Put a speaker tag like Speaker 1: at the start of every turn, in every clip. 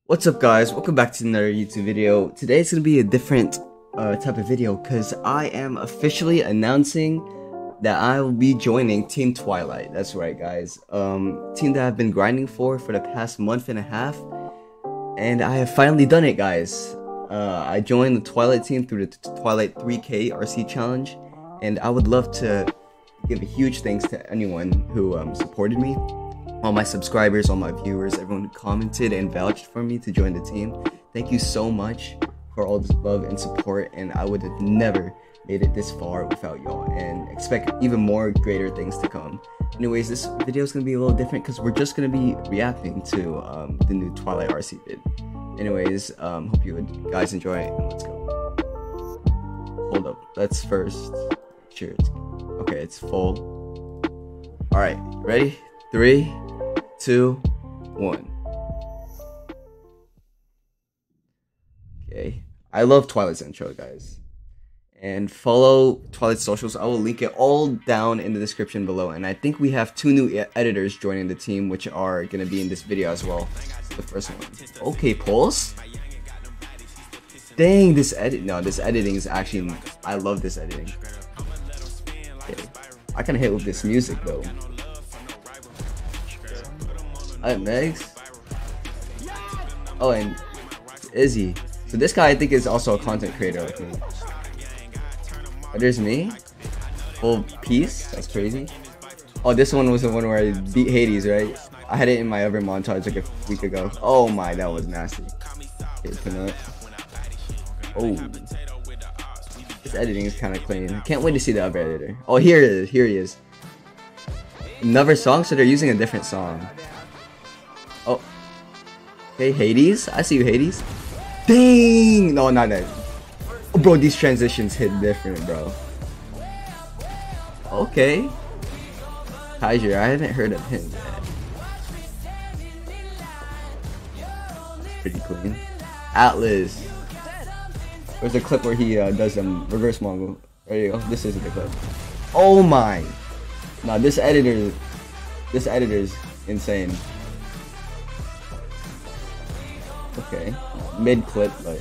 Speaker 1: What's up guys, welcome back to another YouTube video. Today it's going to be a different type of video because I am officially announcing that I will be joining Team Twilight. That's right guys, team that I've been grinding for the past month and a half, and I have finally done it guys. I joined the Twilight team through the Twilight 3K RC challenge, and I would love to give a huge thanks to anyone who supported me. All my subscribers, all my viewers, everyone who commented and vouched for me to join the team. Thank you so much for all this love and support, and I would have never made it this far without y'all, and expect even more greater things to come. Anyways, this video is going to be a little different because we're just going to be reacting to the new Twilight RC vid. Anyways, hope you guys enjoy it, and let's go. Hold up, let's first make sure it's okay, it's full. Alright, ready? 3, 2, 1. Okay, I love Twilight's intro guys, and follow Twilight's socials. I will link it all down in the description below, and I think we have 2 new editors joining the team, which are going to be in this video as well. The first one, okay, Pulse. Dang, this editing is actually, I love this editing. Okay. I can hit with this music though. Alright, Megs. Oh, and Izzy. So this guy I think is also a content creator like me. Oh, there's me. Full piece. That's crazy. Oh, this one was the one where I beat Hades, right? I had it in my other montage like a week ago. Oh my, that was nasty. Okay, oh, this editing is kind of clean. I can't wait to see the other editor. Oh, here it is. Here he is. Another song, so they're using a different song. Oh, okay, Hades. I see you, Hades. Dang! No, not that. Oh, bro, these transitions hit different, bro. Okay. Kaiser, I haven't heard of him yet. Pretty clean. Atlas. There's a clip where he does reverse Mongol. There you go. This is a good clip. Oh my! Nah, this editor's insane. Okay, mid clip, but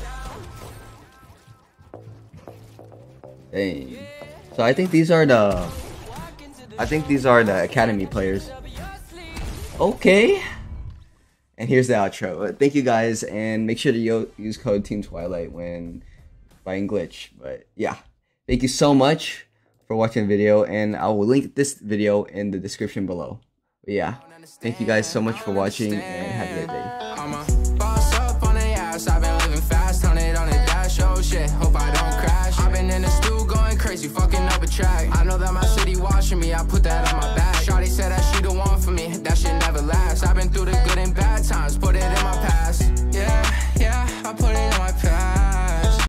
Speaker 1: dang. So I think these are the academy players. Okay. And here's the outro. Thank you guys, and make sure to use code Team Twilight when buying Glitch. But yeah, thank you so much for watching the video, and I will link this video in the description below. But yeah, thank you guys so much for watching, and have a great day.
Speaker 2: I've been living fast, 100 on the dash, oh shit, hope I don't crash. I've been in the stew going crazy, fucking up a track. I know that my city watching me,